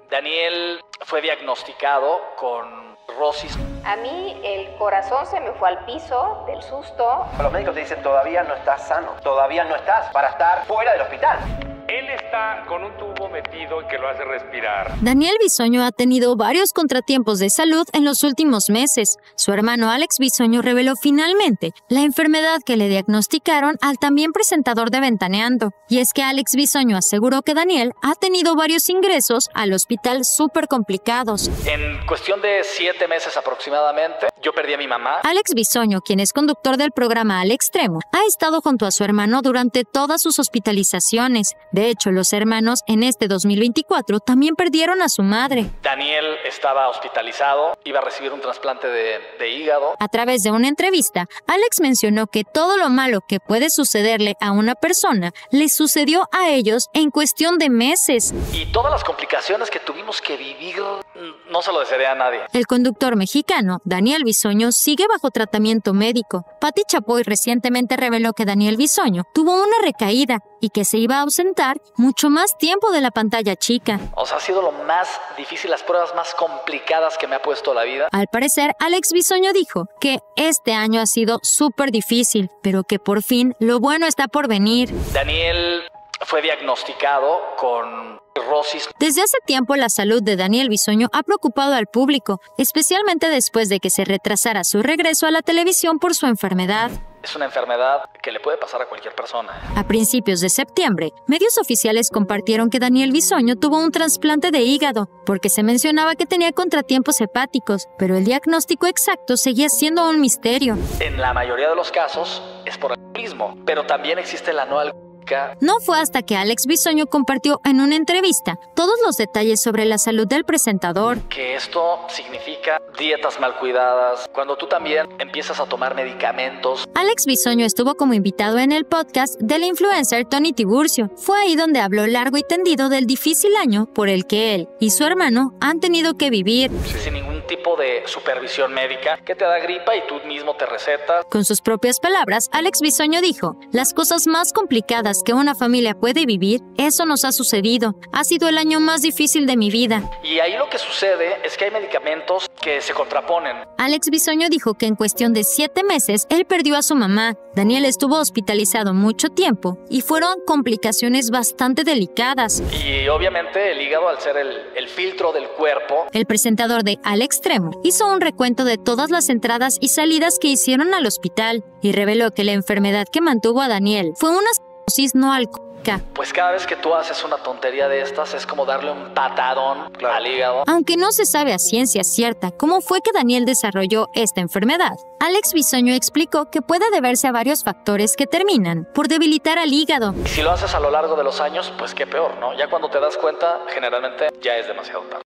Daniel fue diagnosticado con cirrosis. A mí el corazón se me fue al piso del susto. Los médicos te dicen todavía no estás sano, todavía no estás para estar fuera del hospital. Él está con un tubo metido que lo hace respirar. Daniel Bisoño ha tenido varios contratiempos de salud en los últimos meses. Su hermano Alex Bisoño reveló finalmente la enfermedad que le diagnosticaron al también presentador de Ventaneando. Y es que Alex Bisoño aseguró que Daniel ha tenido varios ingresos al hospital súper complicados. En cuestión de 7 meses aproximadamente, yo perdí a mi mamá. Alex Bisoño, quien es conductor del programa Al Extremo, ha estado junto a su hermano durante todas sus hospitalizaciones. De hecho, los hermanos en este 2024 también perdieron a su madre. Daniel estaba hospitalizado, iba a recibir un trasplante de hígado. A través de una entrevista, Alex mencionó que todo lo malo que puede sucederle a una persona le sucedió a ellos en cuestión de meses. Y todas las complicaciones que tuvimos que vivir, no se lo desearía a nadie. El conductor mexicano, Daniel Bisoño, sigue bajo tratamiento médico. Pati Chapoy recientemente reveló que Daniel Bisoño tuvo una recaída y que se iba a ausentar mucho más tiempo de la pantalla chica. O sea, ha sido lo más difícil, las pruebas más complicadas que me ha puesto la vida. Al parecer, Alex Bisoño dijo que este año ha sido súper difícil, pero que por fin lo bueno está por venir. Daniel fue diagnosticado con cirrosis. Desde hace tiempo la salud de Daniel Bisoño ha preocupado al público, especialmente después de que se retrasara su regreso a la televisión por su enfermedad. Es una enfermedad que le puede pasar a cualquier persona. A principios de septiembre, medios oficiales compartieron que Daniel Bisoño tuvo un trasplante de hígado, porque se mencionaba que tenía contratiempos hepáticos, pero el diagnóstico exacto seguía siendo un misterio. En la mayoría de los casos es por alcoholismo, pero también existe la no alcohólica. No fue hasta que Alex Bisoño compartió en una entrevista todos los detalles sobre la salud del presentador. Que esto significa dietas mal cuidadas, cuando tú también empiezas a tomar medicamentos. Alex Bisoño estuvo como invitado en el podcast del influencer Tony Tiburcio. Fue ahí donde habló largo y tendido del difícil año por el que él y su hermano han tenido que vivir. Sin ningún tipo de supervisión médica, que te da gripa y tú mismo te recetas. Con sus propias palabras, Alex Bisoño dijo: las cosas más complicadas que una familia puede vivir, eso nos ha sucedido. Ha sido el año más difícil de mi vida. Y ahí lo que sucede es que hay medicamentos que se contraponen. Alex Bisoño dijo que en cuestión de 7 meses, él perdió a su mamá. Daniel estuvo hospitalizado mucho tiempo y fueron complicaciones bastante delicadas. Y obviamente el hígado, al ser el filtro del cuerpo. El presentador de Al Extremo hizo un recuento de todas las entradas y salidas que hicieron al hospital y reveló que la enfermedad que mantuvo a Daniel fue una cirrosis no alcohólica. Pues cada vez que tú haces una tontería de estas es como darle un patadón al hígado. Aunque no se sabe a ciencia cierta cómo fue que Daniel desarrolló esta enfermedad, Alex Bisoño explicó que puede deberse a varios factores que terminan por debilitar al hígado. Y si lo haces a lo largo de los años, pues qué peor, ¿no? Ya cuando te das cuenta, generalmente ya es demasiado tarde.